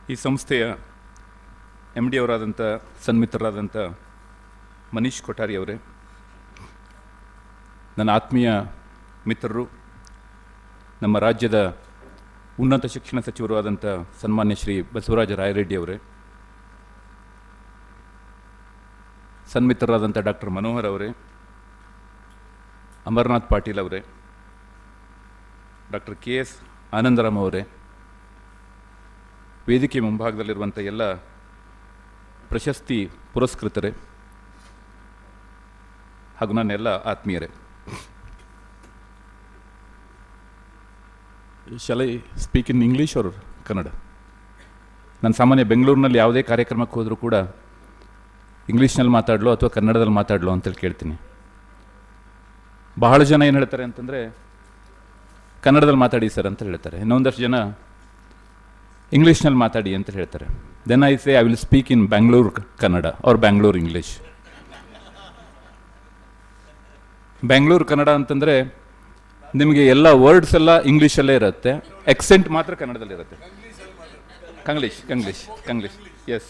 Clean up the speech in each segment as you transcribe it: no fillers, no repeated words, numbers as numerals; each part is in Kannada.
ಈ ಸಂಸ್ಥೆಯ ಎಮ್ ಡಿ ಅವರಾದಂಥ ಸನ್ಮಿತ್ರರಾದಂಥ ಮನೀಶ್ ಕೊಠಾರಿ ಅವರೇ, ನನ್ನ ಆತ್ಮೀಯ ಮಿತ್ರರು, ನಮ್ಮ ರಾಜ್ಯದ ಉನ್ನತ ಶಿಕ್ಷಣ ಸಚಿವರು ಆದಂಥ ಸನ್ಮಾನ್ಯ ಶ್ರೀ ಬಸವರಾಜ ರಾಯರೆಡ್ಡಿ ಅವರೇ, ಸನ್ಮಿತ್ರರಾದಂಥ ಡಾಕ್ಟರ್ ಮನೋಹರ್ ಅವರೇ, ಅಮರನಾಥ್ ಪಾಟೀಲ್ ಅವರೇ, ಡಾಕ್ಟರ್ ಕೆ ಎಸ್ ಆನಂದರಾಮ್ ಅವರೇ, ವೇದಿಕೆ ಮುಂಭಾಗದಲ್ಲಿರುವಂಥ ಎಲ್ಲ ಪ್ರಶಸ್ತಿ ಪುರಸ್ಕೃತರೇ ಹಾಗೂ ನನ್ನೆಲ್ಲ ಆತ್ಮೀಯರೇ. Shall I speak in English or Kannada? ನಾನು ಸಾಮಾನ್ಯ ಬೆಂಗಳೂರಿನಲ್ಲಿ ಯಾವುದೇ ಕಾರ್ಯಕ್ರಮಕ್ಕೆ ಹೋದರೂ ಕೂಡ ಇಂಗ್ಲೀಷ್ನಲ್ಲಿ ಮಾತಾಡಲು ಅಥವಾ ಕನ್ನಡದಲ್ಲಿ ಮಾತಾಡಲು ಅಂತೇಳಿ ಕೇಳ್ತೀನಿ. ಬಹಳ ಜನ ಏನು ಹೇಳ್ತಾರೆ ಅಂತಂದರೆ ಕನ್ನಡದಲ್ಲಿ ಮಾತಾಡಿ ಸರ್ ಅಂತ ಹೇಳ್ತಾರೆ, ಇನ್ನೊಂದಷ್ಟು ಜನ ಇಂಗ್ಲೀಷ್ನಲ್ಲಿ ಮಾತಾಡಿ ಅಂತ ಹೇಳ್ತಾರೆ. Then I say I will speak in Bangalore Kannada or Bangalore English. Bangalore Kannada ಅಂತಂದರೆ ನಿಮಗೆ ಎಲ್ಲ ವರ್ಡ್ಸ್ ಎಲ್ಲ ಇಂಗ್ಲೀಷಲ್ಲೇ ಇರುತ್ತೆ, ಎಕ್ಸೆಂಟ್ ಮಾತ್ರ ಕನ್ನಡದಲ್ಲಿರುತ್ತೆ. ಕಂಗ್ಲೀಷ್ ಎಸ್.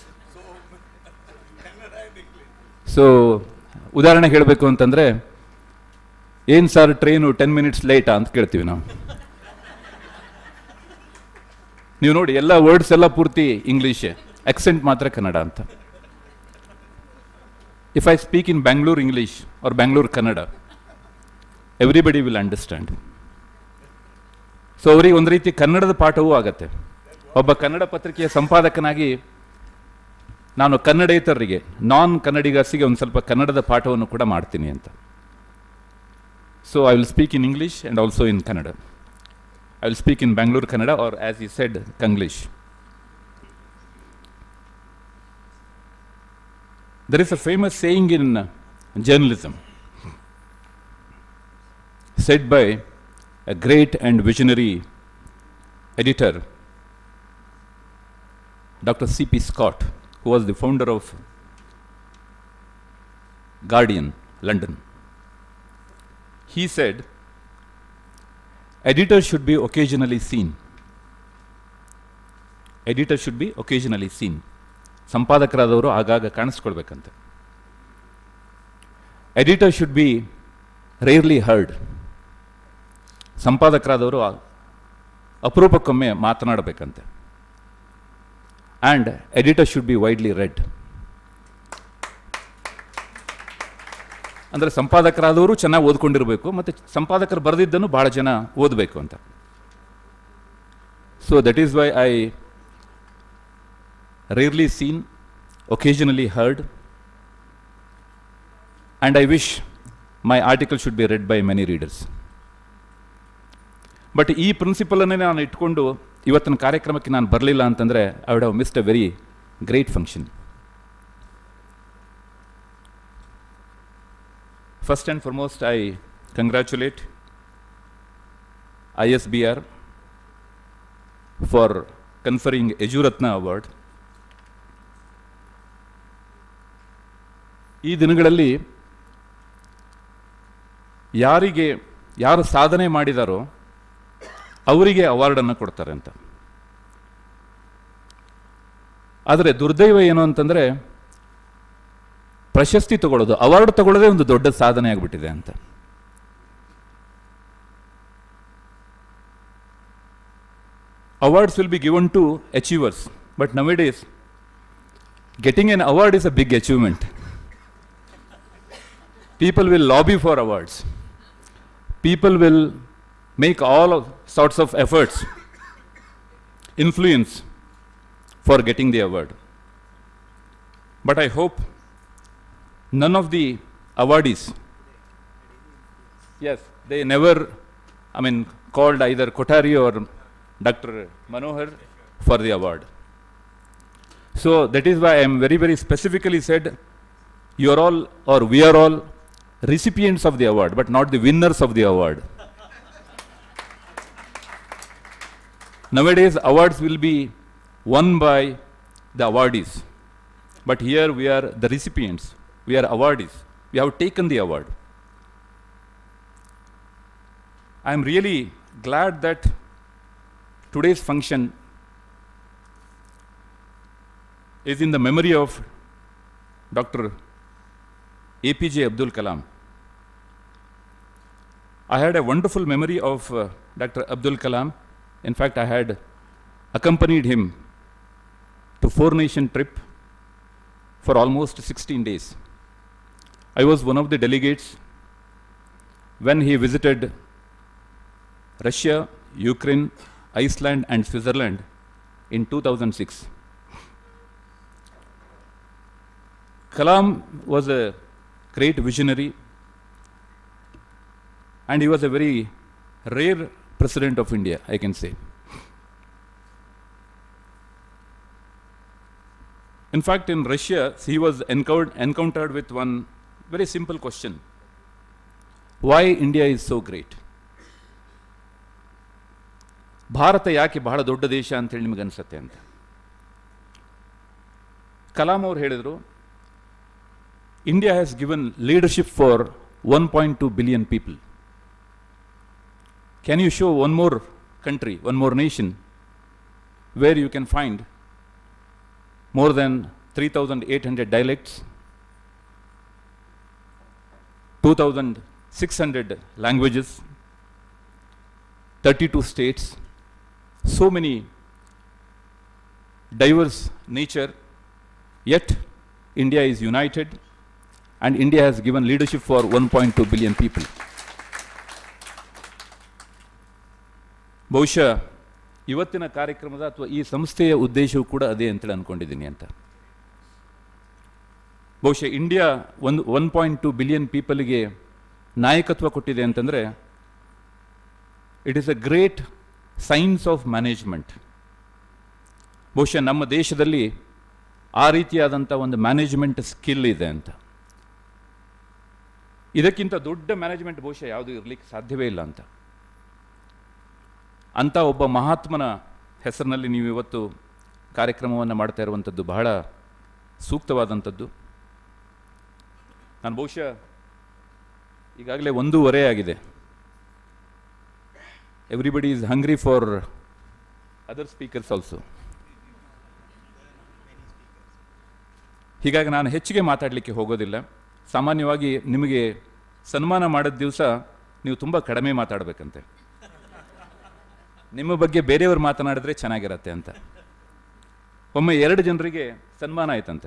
ಸೊ ಉದಾಹರಣೆ ಹೇಳಬೇಕು ಅಂತಂದರೆ, ಏನು ಸರ್ ಟ್ರೈನು 10 minutes ಲೇಟಾ ಅಂತ ಕೇಳ್ತೀವಿ ನಾವು. ನೀವು ನೋಡಿ, ಎಲ್ಲ ವರ್ಡ್ಸ್ ಎಲ್ಲ ಪೂರ್ತಿ ಇಂಗ್ಲೀಷೇ, ಎಕ್ಸೆಂಟ್ ಮಾತ್ರ ಕನ್ನಡ ಅಂತ. If I speak in Bangalore English or Bangalore Kannada, everybody will understand. So ಅವರಿಗೆ ಒಂದು ರೀತಿ ಕನ್ನಡದ ಪಾಠವೂ ಆಗತ್ತೆ. ಒಬ್ಬ ಕನ್ನಡ ಪತ್ರಿಕೆಯ ಸಂಪಾದಕನಾಗಿ ನಾನು ಕನ್ನಡೇತರರಿಗೆ, ನಾನ್ ಕನ್ನಡಿಗರ್ಸಿಗೆ ಒಂದು ಸ್ವಲ್ಪ ಕನ್ನಡದ ಪಾಠವನ್ನು ಕೂಡ ಮಾಡ್ತೀನಿ ಅಂತ. So I will speak in English and also in Kannada. I will speak in Bangalore Kannada, or as he said, Kanglish. There is a famous saying in journalism said by a great and visionary editor, Dr. C.P. Scott, who was the founder of Guardian, London. He said, editor should be occasionally seen. Editor should be occasionally seen. ಸಂಪಾದಕರಾದವರು ಆಗಾಗ ಕಾಣಿಸ್ಕೊಳ್ಬೇಕಂತೆ. Editor should be rarely heard. ಸಂಪಾದಕರಾದವರು ಅಪರೂಪಕ್ಕೊಮ್ಮೆ ಮಾತನಾಡಬೇಕಂತೆ. And editor should be widely read. ಅಂದರೆ ಸಂಪಾದಕರಾದವರು ಚೆನ್ನಾಗಿ ಓದ್ಕೊಂಡಿರಬೇಕು, ಮತ್ತು ಸಂಪಾದಕರು ಬರೆದಿದ್ದನ್ನು ಭಾಳ ಜನ ಓದಬೇಕು ಅಂತ. So that is why I rarely seen, occasionally heard, and I wish my article should be read by many readers. But ಈ ಪ್ರಿನ್ಸಿಪಲನ್ನೇ ನಾನು ಇಟ್ಕೊಂಡು ಇವತ್ತಿನ ಕಾರ್ಯಕ್ರಮಕ್ಕೆ ನಾನು ಬರಲಿಲ್ಲ ಅಂತಂದರೆ I would have missed a very great function. First and foremost, I congratulate ISBR for conferring Ejuratna Award. ಈ ದಿನಗಳಲ್ಲಿ ಯಾರು ಸಾಧನೆ ಮಾಡಿದಾರೋ ಅವರಿಗೆ ಅವಾರ್ಡನ್ನು ಕೊಡ್ತಾರೆ ಅಂತ. ಆದರೆ ದುರ್ದೈವ ಏನು ಅಂತಂದರೆ, ಪ್ರಶಸ್ತಿ ತಗೊಳ್ಳೋದು, ಅವಾರ್ಡ್ ತಗೊಳ್ಳೋದೇ ಒಂದು ದೊಡ್ಡ ಸಾಧನೆ ಆಗಿಬಿಟ್ಟಿದೆ ಅಂತ. Awards will be given to achievers, but nowadays getting an award is a big achievement. People will lobby for awards. People will make all sorts of efforts, influence for getting the award. But I hope none of the awardees, yes, they never, called either Kothari or Dr. Manohar for the award. So that is why I am very, very specifically said, you are all, or we are all recipients of the award, but not the winners of the award. Nowadays, awards will be won by the awardees, but here we are the recipients. We are awardees. We have taken the award. I am really glad that today's function is in the memory of Dr. APJ Abdul Kalam. I had a wonderful memory of Dr. Abdul Kalam. In fact, I had accompanied him to 4-nation trip for almost 16 days. I was one of the delegates when he visited Russia, Ukraine, Iceland and Switzerland in 2006. Kalam was a great visionary, and he was a very rare president of India, I can say. In fact, in Russia, he was encountered with one very simple question: why India is so great? Bharat ಯಾಕೆ ಬಹಳ ದೊಡ್ಡ ದೇಶ ಅಂತೇಳಿ ನಿಮಗೆ ಅನಿಸುತ್ತೆ ಅಂತ. ಕಲಾಂ ಅವರು ಹೇಳಿದರು, India has given leadership for 1.2 billion people. Can you show one more country, one more nation, where you can find more than 3,800 dialects, 2,600 languages, 32 states, so many diverse nature, yet India is united and India has given leadership for 1.2 billion people. ಬಹುಶಃ ಇವತ್ತಿನ ಕಾರ್ಯಕ್ರಮದ ಅಥವಾ ಈ ಸಂಸ್ಥೆಯ ಉದ್ದೇಶವೂ ಕೂಡ ಅದೇ ಅಂತೇಳಿ ಅಂದ್ಕೊಂಡಿದ್ದೀನಿ ಅಂತ. ಬಹುಶಃ ಇಂಡಿಯಾ 1.2 ಬಿಲಿಯನ್ ಪೀಪಲ್ಗೆ ನಾಯಕತ್ವ ಕೊಟ್ಟಿದೆ ಅಂತಂದರೆ it is a great science of management. ಬಹುಶಃ ನಮ್ಮ ದೇಶದಲ್ಲಿ ಆ ರೀತಿಯಾದಂಥ ಒಂದು ಮ್ಯಾನೇಜ್ಮೆಂಟ್ ಸ್ಕಿಲ್ ಇದೆ ಅಂತ. ಇದಕ್ಕಿಂತ ದೊಡ್ಡ ಮ್ಯಾನೇಜ್ಮೆಂಟ್ ಬಹುಶಃ ಯಾವುದೂ ಇರಲಿಕ್ಕೆ ಸಾಧ್ಯವೇ ಇಲ್ಲ ಅಂತ. ಅಂಥ ಒಬ್ಬ ಮಹಾತ್ಮನ ಹೆಸರಿನಲ್ಲಿ ನೀವು ಇವತ್ತು ಕಾರ್ಯಕ್ರಮವನ್ನು ಮಾಡ್ತಾ ಇರುವಂಥದ್ದು ಬಹಳ ಸೂಕ್ತವಾದಂಥದ್ದು. ನಾನು ಬಹುಶಃ ಈಗಾಗಲೇ 1:15 ಆಗಿದೆ. Everybody is hungry for other speakers also. ಹೀಗಾಗಿ ನಾನು ಹೆಚ್ಚಿಗೆ ಮಾತಾಡಲಿಕ್ಕೆ ಹೋಗೋದಿಲ್ಲ. ಸಾಮಾನ್ಯವಾಗಿ ನಿಮಗೆ ಸನ್ಮಾನ ಮಾಡಿದ ದಿವಸ ನೀವು ತುಂಬ ಕಡಿಮೆ ಮಾತಾಡಬೇಕಂತೆ, ನಿಮ್ಮ ಬಗ್ಗೆ ಬೇರೆಯವರು ಮಾತನಾಡಿದ್ರೆ ಚೆನ್ನಾಗಿರತ್ತೆ ಅಂತ. ಒಮ್ಮೆ 2 ಜನರಿಗೆ ಸನ್ಮಾನ ಆಯ್ತಂತೆ.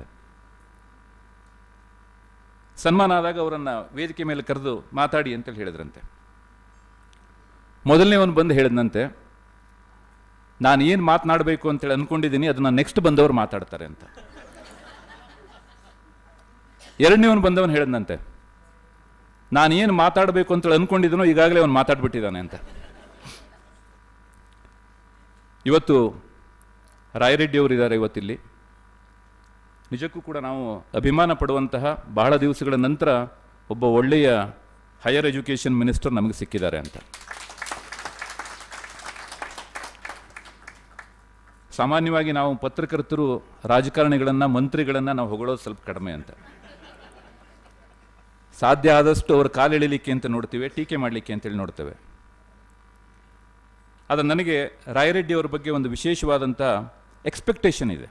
ಸನ್ಮಾನ ಆದಾಗ ಅವರನ್ನು ವೇದಿಕೆ ಮೇಲೆ ಕರೆದು ಮಾತಾಡಿ ಅಂತೇಳಿ ಹೇಳಿದ್ರಂತೆ. ಮೊದಲನೇವನು ಬಂದು ಹೇಳಿದಂತೆ, ನಾನು ಏನು ಮಾತನಾಡಬೇಕು ಅಂತೇಳಿ ಅಂದ್ಕೊಂಡಿದ್ದೀನಿ ಅದನ್ನು ನೆಕ್ಸ್ಟ್ ಬಂದವರು ಮಾತಾಡ್ತಾರೆ ಅಂತ. ಎರಡನೇವನು ಬಂದವನು ಹೇಳಿದಂತೆ, ನಾನು ಏನು ಮಾತಾಡಬೇಕು ಅಂತೇಳಿ ಅಂದ್ಕೊಂಡಿದ್ದೀನೋ ಈಗಾಗಲೇ ಅವನು ಮಾತಾಡ್ಬಿಟ್ಟಿದ್ದಾನೆ ಅಂತ. ಇವತ್ತು ರಾಯರೆಡ್ಡಿಯವರು ಇದ್ದಾರೆ ಇವತ್ತಿಲ್ಲಿ. ನಿಜಕ್ಕೂ ಕೂಡ ನಾವು ಅಭಿಮಾನ ಪಡುವಂತಹ ಬಹಳ ದಿವಸಗಳ ನಂತರ ಒಬ್ಬ ಒಳ್ಳೆಯ ಹೈಯರ್ ಎಜುಕೇಷನ್ ಮಿನಿಸ್ಟರ್ ನಮಗೆ ಸಿಕ್ಕಿದ್ದಾರೆ ಅಂತ. ಸಾಮಾನ್ಯವಾಗಿ ನಾವು ಪತ್ರಕರ್ತರು ರಾಜಕಾರಣಿಗಳನ್ನು, ಮಂತ್ರಿಗಳನ್ನು ನಾವು ಹೊಗಳೋದು ಸ್ವಲ್ಪ ಕಡಿಮೆ ಅಂತ. ಸಾಧ್ಯ ಆದಷ್ಟು ಅವ್ರ ಕಾಲೆಳಿಲಿಕ್ಕೆ ಅಂತ ನೋಡ್ತೀವಿ, ಟೀಕೆ ಮಾಡಲಿಕ್ಕೆ ಅಂತೇಳಿ ನೋಡ್ತೇವೆ. ಆದರೆ ನನಗೆ ರಾಯರೆಡ್ಡಿ ಅವರ ಬಗ್ಗೆ ಒಂದು ವಿಶೇಷವಾದಂಥ ಎಕ್ಸ್ಪೆಕ್ಟೇಷನ್ ಇದೆ.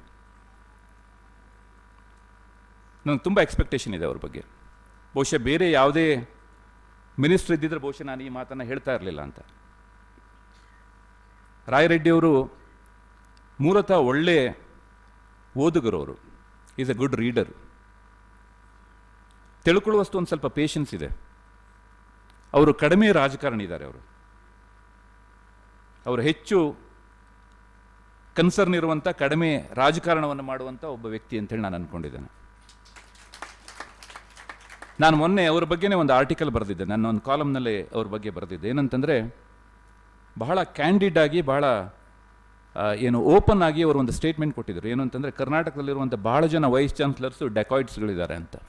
ನನಗೆ ತುಂಬ ಎಕ್ಸ್ಪೆಕ್ಟೇಷನ್ ಇದೆ ಅವ್ರ ಬಗ್ಗೆ. ಬಹುಶಃ ಬೇರೆ ಯಾವುದೇ ಮಿನಿಸ್ಟರ್ ಇದ್ದಿದ್ರೆ ಬಹುಶಃ ನಾನು ಈ ಮಾತನ್ನು ಹೇಳ್ತಾ ಇರಲಿಲ್ಲ ಅಂತ. ರಾಯರೆಡ್ಡಿಯವರು ಮೂಲತಃ ಒಳ್ಳೆ ಓದುಗರು. ಅವರು ಈಸ್ ಎ ಗುಡ್ ರೀಡರ್. ತಿಳ್ಕೊಳ್ಳುವಷ್ಟು ಒಂದು ಸ್ವಲ್ಪ ಪೇಷನ್ಸ್ ಇದೆ. ಅವರು ಕಡಿಮೆ ರಾಜಕಾರಣಿ ಇದ್ದಾರೆ. ಅವರು ಹೆಚ್ಚು ಕನ್ಸರ್ನ್ ಇರುವಂಥ, ಕಡಿಮೆ ರಾಜಕಾರಣವನ್ನು ಮಾಡುವಂಥ ಒಬ್ಬ ವ್ಯಕ್ತಿ ಅಂತೇಳಿ ನಾನು ಅಂದ್ಕೊಂಡಿದ್ದೇನೆ. ನಾನು ಮೊನ್ನೆ ಅವ್ರ ಬಗ್ಗೆನೇ ಒಂದು ಆರ್ಟಿಕಲ್ ಬರೆದಿದ್ದೆ, ನನ್ನ ಒಂದು ಕಾಲಮ್ನಲ್ಲಿ ಅವ್ರ ಬಗ್ಗೆ ಬರೆದಿದ್ದೆ. ಏನಂತಂದರೆ, ಬಹಳ ಕ್ಯಾಂಡಿಡ್ ಆಗಿ, ಬಹಳ ಓಪನ್ ಆಗಿ ಅವರು ಒಂದು ಸ್ಟೇಟ್ಮೆಂಟ್ ಕೊಟ್ಟಿದ್ದರು. ಏನು ಅಂತಂದರೆ, ಕರ್ನಾಟಕದಲ್ಲಿರುವಂಥ ಬಹಳ ಜನ ವೈಸ್ ಚಾನ್ಸಲರ್ಸು ಡೆಕಾಯ್ಡ್ಸ್ಗಳಿದ್ದಾರೆ ಅಂತ.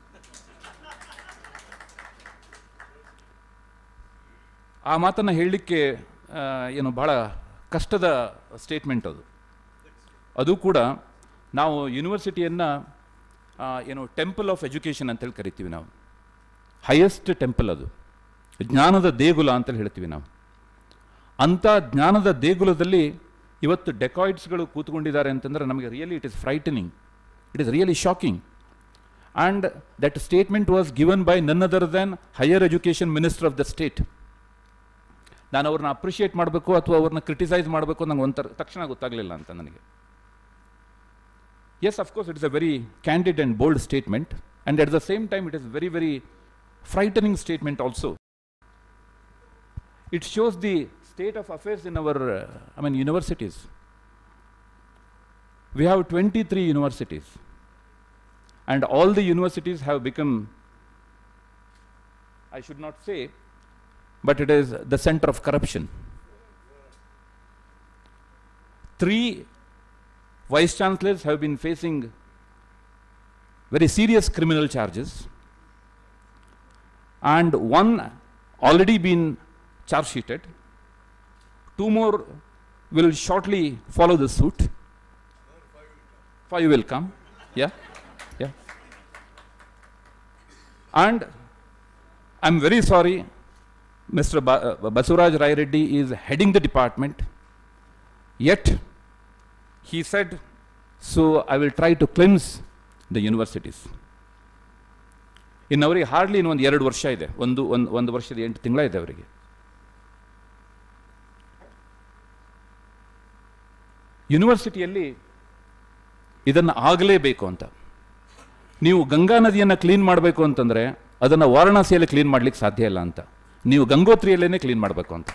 ಆ ಮಾತನ್ನು ಹೇಳಲಿಕ್ಕೆ ಬಹಳ ಕಷ್ಟದ ಸ್ಟೇಟ್ಮೆಂಟ್ ಅದು. ಅದು ಕೂಡ ನಾವು ಯೂನಿವರ್ಸಿಟಿಯನ್ನು ಟೆಂಪಲ್ ಆಫ್ ಎಜುಕೇಷನ್ ಅಂತೇಳಿ ಕರಿತೀವಿ ನಾವು. ಹೈಯೆಸ್ಟ್ ಟೆಂಪಲ್ ಅದು, ಜ್ಞಾನದ ದೇಗುಲ ಅಂತೇಳಿ ಹೇಳ್ತೀವಿ ನಾವು. ಅಂಥ ಜ್ಞಾನದ ದೇಗುಲದಲ್ಲಿ ಇವತ್ತು ಡೆಕಾಯ್ಡ್ಸ್ಗಳು ಕೂತ್ಕೊಂಡಿದ್ದಾರೆ ಅಂತಂದರೆ ನಮಗೆ really it is frightening. It is really shocking. And that statement was given by none other than Higher Education Minister of the state. ನಾನು ಅವ್ರನ್ನ ಅಪ್ರಿಷಿಯೇಟ್ ಮಾಡಬೇಕು ಅಥವಾ ಅವ್ರನ್ನ ಕ್ರಿಟಿಸೈಸ್ ಮಾಡಬೇಕು ನಂಗೆ ಒಂಥರ ತಕ್ಷಣ ಗೊತ್ತಾಗಲಿಲ್ಲ ಅಂತ ನನಗೆ. Yes, of course, it is a very candid and bold statement, and at the same time, it is very, very frightening statement also. It shows the state of affairs in our, universities. We have 23 universities, and all the universities have become, I should not say, but it is the center of corruption. 3 vice chancellors have been facing very serious criminal charges, and 1 already been charge sheeted. 2 more will shortly follow the suit. 5 will come. Yeah. And I'm very sorry, Mr. Basuraj Rai Reddy is heading the department, yet he said, so I will try to cleanse the universities. ಇನ್ನವರಿಗೆ ಹಾರ್ಡ್ಲಿ ಇನ್ನೊಂದು 2 ವರ್ಷ ಇದೆ, ಒಂದು ವರ್ಷದ 8 ತಿಂಗಳ ಇದೆ ಅವರಿಗೆ. ಯೂನಿವರ್ಸಿಟಿಯಲ್ಲಿ ಇದನ್ನು ಆಗಲೇಬೇಕು ಅಂತ. ನೀವು ಗಂಗಾ ನದಿಯನ್ನು ಕ್ಲೀನ್ ಮಾಡಬೇಕು ಅಂತಂದರೆ ಅದನ್ನು ವಾರಣಾಸಿಯಲ್ಲಿ ಕ್ಲೀನ್ ಮಾಡಲಿಕ್ಕೆ ಸಾಧ್ಯ ಇಲ್ಲ ಅಂತ. ನೀವು ಗಂಗೋತ್ರಿಯಲ್ಲೇ ಕ್ಲೀನ್ ಮಾಡಬೇಕು ಅಂತ.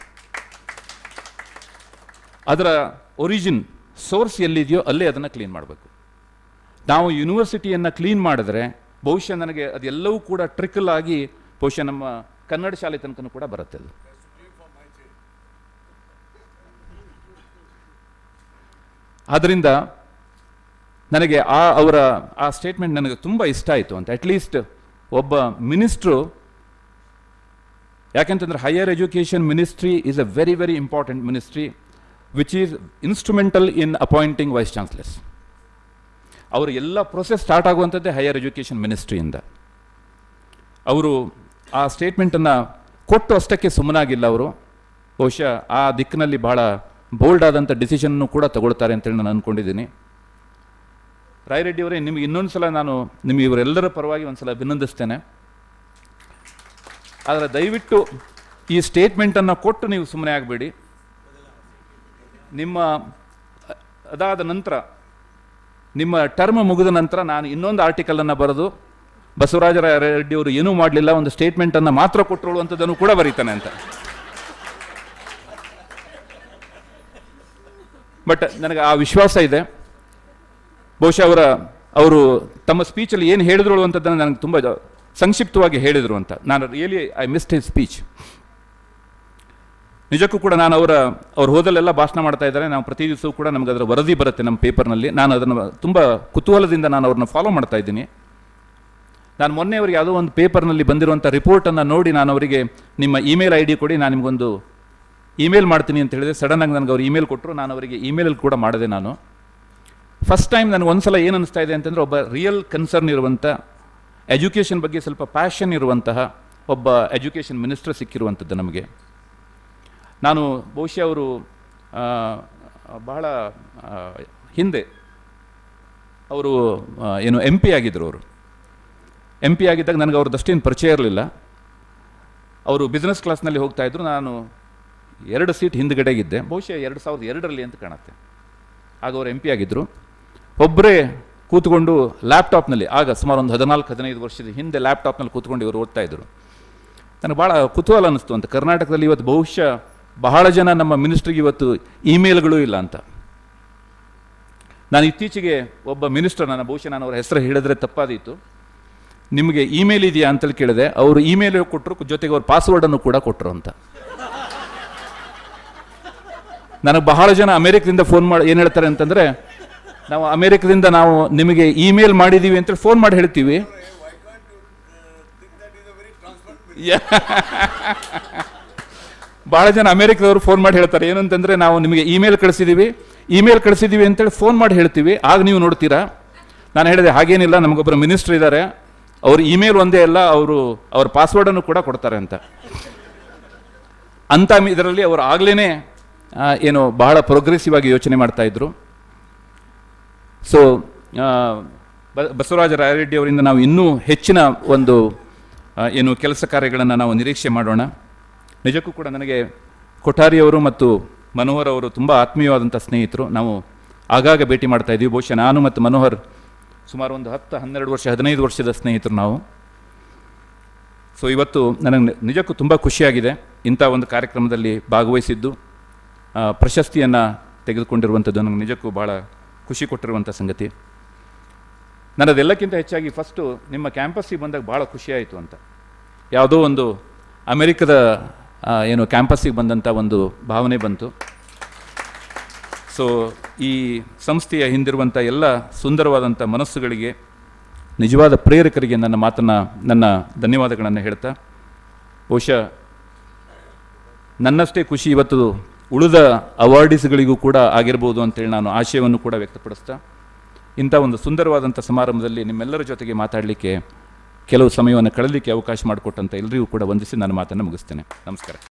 ಅದರ ಒರಿಜಿನ್ ಸೋರ್ಸ್ ಎಲ್ಲಿದೆಯೋ ಅಲ್ಲೇ ಅದನ್ನು ಕ್ಲೀನ್ ಮಾಡಬೇಕು. ನಾವು ಯೂನಿವರ್ಸಿಟಿಯನ್ನು ಕ್ಲೀನ್ ಮಾಡಿದ್ರೆ ಬಹುಶಃ ನನಗೆ ಅದೆಲ್ಲವೂ ಕೂಡ ಟ್ರಿಕಲ್ ಆಗಿ ಬಹುಶಃ ನಮ್ಮ ಕನ್ನಡ ಶಾಲೆ ತನಕನೂ ಕೂಡ ಬರುತ್ತೆ ಅದು. ಆದ್ದರಿಂದ ನನಗೆ ಅವರ ಆ ಸ್ಟೇಟ್ಮೆಂಟ್ ನನಗೆ ತುಂಬ ಇಷ್ಟ ಆಯಿತು ಅಂತ. ಅಟ್ಲೀಸ್ಟ್ ಒಬ್ಬ ಮಿನಿಸ್ಟ್ರು, ಯಾಕೆಂತಂದ್ರೆ higher education ministry is a very very important ministry which is instrumental in appointing vice chancellors. ಅವರು ಎಲ್ಲ ಪ್ರೊಸೆಸ್ ಸ್ಟಾರ್ಟ್ ಆಗುವಂಥದ್ದೇ ಹೈಯರ್ ಎಜುಕೇಷನ್ ಮಿನಿಸ್ಟ್ರಿಯಿಂದ. ಅವರು ಆ ಸ್ಟೇಟ್ಮೆಂಟನ್ನು ಕೊಟ್ಟು ಅಷ್ಟಕ್ಕೆ ಸುಮ್ಮನಾಗಿಲ್ಲ. ಅವರು ಬಹುಶಃ ಆ ದಿಕ್ಕಿನಲ್ಲಿ ಬಹಳ ಬೋಲ್ಡ್ ಆದಂಥ ಡಿಸಿಷನ್ನು ಕೂಡ ತಗೊಳ್ತಾರೆ ಅಂತೇಳಿ ನಾನು ಅಂದ್ಕೊಂಡಿದ್ದೀನಿ. ರಾಯರೆಡ್ಡಿ ಅವರೇ, ನಿಮಗೆ ಇನ್ನೊಂದು ಸಲ ನಾನು ನಿಮಗೆ ಇವರೆಲ್ಲರ ಪರವಾಗಿ ಒಂದು ಸಲ ಅಭಿನಂದಿಸ್ತೇನೆ. ಆದರೆ ದಯವಿಟ್ಟು ಈ ಸ್ಟೇಟ್ಮೆಂಟನ್ನು ಕೊಟ್ಟು ನೀವು ಸುಮ್ಮನೆ ಆಗಬೇಡಿ. ನಿಮ್ಮ ಅದಾದ ನಂತರ, ನಿಮ್ಮ ಟರ್ಮ್ ಮುಗಿದ ನಂತರ ನಾನು ಇನ್ನೊಂದು ಆರ್ಟಿಕಲನ್ನು ಬರೆದು ಬಸವರಾಜ ರೆಡ್ಡಿ ಅವರು ಏನೂ ಮಾಡಲಿಲ್ಲ, ಒಂದು ಸ್ಟೇಟ್ಮೆಂಟನ್ನು ಮಾತ್ರ ಕೊಟ್ಟರು ಅಂಥದ್ದನ್ನು ಕೂಡ ಬರೀತಾನೆ ಅಂತ. ಬಟ್ ನನಗೆ ಆ ವಿಶ್ವಾಸ ಇದೆ. ಬಹುಶಃ ಅವರು ತಮ್ಮ ಸ್ಪೀಚಲ್ಲಿ ಏನು ಹೇಳಿದ್ರು ಅಂತದ್ದನ್ನು ನನಗೆ ತುಂಬ ಸಂಕ್ಷಿಪ್ತವಾಗಿ ಹೇಳಿದರು ಅಂತ. ನಾನು really I missed his speech. ನಿಜಕ್ಕೂ ಕೂಡ ನಾನು ಅವ್ರು ಹೋದಲ್ಲೆಲ್ಲ ಭಾಷಣ ಮಾಡ್ತಾ ಇದ್ದಾರೆ. ನಾವು ಪ್ರತಿ ದಿವಸವೂ ಕೂಡ ನಮಗೆ ಅದರ ವರದಿ ಬರುತ್ತೆ ನಮ್ಮ ಪೇಪರ್ನಲ್ಲಿ. ನಾನು ಅದನ್ನು ತುಂಬ ಕುತೂಹಲದಿಂದ ನಾನು ಅವ್ರನ್ನ ಫಾಲೋ ಮಾಡ್ತಾ ಇದ್ದೀನಿ. ನಾನು ಮೊನ್ನೆ ಅವರಿಗೆ ಯಾವುದೋ ಒಂದು ಪೇಪರ್ನಲ್ಲಿ ಬಂದಿರುವಂಥ ರಿಪೋರ್ಟನ್ನು ನೋಡಿ ನಾನು ಅವರಿಗೆ ನಿಮ್ಮ ಇಮೇಲ್ ID ಕೊಡಿ, ನಾನು ನಿಮಗೊಂದು ಇಮೇಲ್ ಮಾಡ್ತೀನಿ ಅಂತ ಹೇಳಿದೆ. ಸಡನ್ನಾಗಿ ನನಗೆ ಅವ್ರು ಇಮೇಲ್ ಕೊಟ್ಟರು. ನಾನು ಅವರಿಗೆ ಇಮೇಲಲ್ಲಿ ಕೂಡ ಮಾಡಿದೆ. ನಾನು ಫಸ್ಟ್ ಟೈಮ್ ನನಗೆ ಒಂದು ಸಲ ಏನು ಅನಿಸ್ತಾ ಇದೆ ಅಂತಂದರೆ, ಒಬ್ಬ ರಿಯಲ್ ಕನ್ಸರ್ನ್ ಇರುವಂಥ, ಎಜುಕೇಷನ್ ಬಗ್ಗೆ ಸ್ವಲ್ಪ ಪ್ಯಾಷನ್ ಇರುವಂತಹ ಒಬ್ಬ ಎಜುಕೇಷನ್ ಮಿನಿಸ್ಟರ್ ಸಿಕ್ಕಿರುವಂಥದ್ದು ನಮಗೆ. ನಾನು ಬಹುಶಃ ಅವರು ಬಹಳ ಹಿಂದೆ ಅವರು ಏನು MP ಆಗಿದ್ದರು. ಅವರು MP ಆಗಿದ್ದಾಗ ನನಗೆ ಅವ್ರದ್ದಷ್ಟೇನು ಪರಿಚಯ ಇರಲಿಲ್ಲ. ಅವರು ಬಿಸ್ನೆಸ್ ಕ್ಲಾಸ್ನಲ್ಲಿ ಹೋಗ್ತಾ ಇದ್ರು. ನಾನು 2 ಸೀಟ್ ಹಿಂದುಗಡೆಗಿದ್ದೆ. ಬಹುಶಃ 2002ರಲ್ಲಿ ಅಂತ ಕಾಣುತ್ತೆ. ಆಗ ಅವರು MP ಆಗಿದ್ದರು. ಒಬ್ಬರೇ ಕೂತ್ಕೊಂಡು ಲ್ಯಾಪ್ಟಾಪ್ನಲ್ಲಿ, ಆಗ ಸುಮಾರು ಒಂದು 14-15 ವರ್ಷದ ಹಿಂದೆ ಲ್ಯಾಪ್ಟಾಪ್ನಲ್ಲಿ ಕೂತ್ಕೊಂಡು ಇವರು ಓದ್ತಾ ಇದ್ರು. ನನಗೆ ಭಾಳ ಕುತೂಹಲ ಅನ್ನಿಸ್ತು ಅಂತ. ಕರ್ನಾಟಕದಲ್ಲಿ ಇವತ್ತು ಬಹುಶಃ ಬಹಳ ಜನ ನಮ್ಮ ಮಿನಿಸ್ಟ್ರಿಗೆ ಇವತ್ತು ಇಮೇಲ್ಗಳು ಇಲ್ಲ ಅಂತ. ನಾನು ಇತ್ತೀಚೆಗೆ ಒಬ್ಬ ಮಿನಿಸ್ಟರ್, ಬಹುಶಃ ನಾನು ಅವರ ಹೆಸರು ಹೇಳಿದ್ರೆ ತಪ್ಪಾದೀತು, ನಿಮಗೆ ಇಮೇಲ್ ಇದೆಯಾ ಅಂತೇಳಿ ಕೇಳಿದೆ. ಅವರು ಇಮೇಲ್ ಕೊಟ್ಟರು, ಜೊತೆಗೆ ಅವ್ರ ಪಾಸ್ವರ್ಡನ್ನು ಕೂಡ ಕೊಟ್ಟರು ಅಂತ. ನನಗೆ ಬಹಳ ಜನ ಅಮೆರಿಕದಿಂದ ಫೋನ್ ಮಾಡಿ ಏನು ಹೇಳ್ತಾರೆ ಅಂತಂದರೆ, ನಾವು ಅಮೆರಿಕದಿಂದ ನಾವು ನಿಮಗೆ ಇಮೇಲ್ ಮಾಡಿದ್ದೀವಿ ಅಂತೇಳಿ ಫೋನ್ ಮಾಡಿ ಹೇಳ್ತೀವಿ. ಭಾಳ ಜನ ಅಮೆರಿಕದವರು ಫೋನ್ ಮಾಡಿ ಹೇಳ್ತಾರೆ ಏನಂತಂದರೆ, ನಾವು ನಿಮಗೆ ಇಮೇಲ್ ಕಳಿಸಿದ್ದೀವಿ ಅಂತೇಳಿ ಫೋನ್ ಮಾಡಿ ಹೇಳ್ತೀವಿ, ಆಗ ನೀವು ನೋಡ್ತೀರಾ. ನಾನು ಹೇಳಿದೆ ಹಾಗೇನಿಲ್ಲ, ನಮಗೊಬ್ಬರು ಮಿನಿಸ್ಟರ್ ಇದ್ದಾರೆ, ಅವ್ರ ಇಮೇಲ್ ಒಂದೇ ಅಲ್ಲ, ಅವ್ರ ಪಾಸ್ವರ್ಡನ್ನು ಕೂಡ ಕೊಡ್ತಾರೆ ಅಂತ. ಇದರಲ್ಲಿ ಅವರು ಆಗಲೇ ಏನು ಬಹಳ ಪ್ರೋಗ್ರೆಸಿವ್ ಆಗಿ ಯೋಚನೆ ಮಾಡ್ತಾಯಿದ್ರು. ಸೊ ಬಸವರಾಜ ರಾಯರೆಡ್ಡಿ ಅವರಿಂದ ನಾವು ಇನ್ನೂ ಹೆಚ್ಚಿನ ಒಂದು ಏನು ಕೆಲಸ ಕಾರ್ಯಗಳನ್ನು ನಾವು ನಿರೀಕ್ಷೆ ಮಾಡೋಣ. ನಿಜಕ್ಕೂ ಕೂಡ ನನಗೆ ಕೊಠಾರಿಯವರು ಮತ್ತು ಮನೋಹರ್ ಅವರು ತುಂಬ ಆತ್ಮೀಯವಾದಂಥ ಸ್ನೇಹಿತರು. ನಾವು ಆಗಾಗ ಭೇಟಿ ಮಾಡ್ತಾ ಇದ್ದೀವಿ. ಬಹುಶಃ ನಾನು ಮತ್ತು ಮನೋಹರ್ ಸುಮಾರು ಒಂದು 10-12 ವರ್ಷ 15 ವರ್ಷದ ಸ್ನೇಹಿತರು ನಾವು. ಸೊ ಇವತ್ತು ನನಗೆ ನಿಜಕ್ಕೂ ತುಂಬ ಖುಷಿಯಾಗಿದೆ ಇಂಥ ಒಂದು ಕಾರ್ಯಕ್ರಮದಲ್ಲಿ ಭಾಗವಹಿಸಿದ್ದು, ಪ್ರಶಸ್ತಿಯನ್ನು ತೆಗೆದುಕೊಂಡಿರುವಂಥದ್ದು ನನಗೆ ನಿಜಕ್ಕೂ ಭಾಳ ಖುಷಿ ಕೊಟ್ಟಿರುವಂಥ ಸಂಗತಿ. ನನ್ನದೆಲ್ಲಕ್ಕಿಂತ ಹೆಚ್ಚಾಗಿ ಫಸ್ಟು ನಿಮ್ಮ ಕ್ಯಾಂಪಸ್ಸಿಗೆ ಬಂದಾಗ ಭಾಳ ಖುಷಿಯಾಯಿತು ಅಂತ. ಯಾವುದೋ ಒಂದು ಅಮೆರಿಕದ ಏನು ಕ್ಯಾಂಪಸ್ಸಿಗೆ ಬಂದಂಥ ಒಂದು ಭಾವನೆ ಬಂತು. ಸೊ ಈ ಸಂಸ್ಥೆಯ ಹಿಂದಿರುವಂಥ ಎಲ್ಲ ಸುಂದರವಾದಂಥ ಮನಸ್ಸುಗಳಿಗೆ, ನಿಜವಾದ ಪ್ರೇರಕರಿಗೆ ನನ್ನ ಧನ್ಯವಾದಗಳನ್ನು ಹೇಳ್ತಾ, ಬಹುಶಃ ನನ್ನಷ್ಟೇ ಖುಷಿ ಇವತ್ತು ಉಳಿದ ಅವಾರ್ಡಿಸ್ಗಳಿಗೂ ಕೂಡ ಆಗಿರ್ಬೋದು ಅಂತೇಳಿ ನಾನು ಆಶಯವನ್ನು ಕೂಡ ವ್ಯಕ್ತಪಡಿಸ್ತಾ, ಇಂಥ ಒಂದು ಸುಂದರವಾದಂಥ ಸಮಾರಂಭದಲ್ಲಿ ನಿಮ್ಮೆಲ್ಲರ ಜೊತೆಗೆ ಮಾತಾಡಲಿಕ್ಕೆ, ಕೆಲವು ಸಮಯವನ್ನು ಕಳೆಯಲಿಕ್ಕೆ ಅವಕಾಶ ಮಾಡಿಕೊಟ್ಟಂಥ ಎಲ್ಲರಿಗೂ ಕೂಡ ವಂದಿಸಿ ನನ್ನ ಮಾತನ್ನು ಮುಗಿಸ್ತೇನೆ. ನಮಸ್ಕಾರ.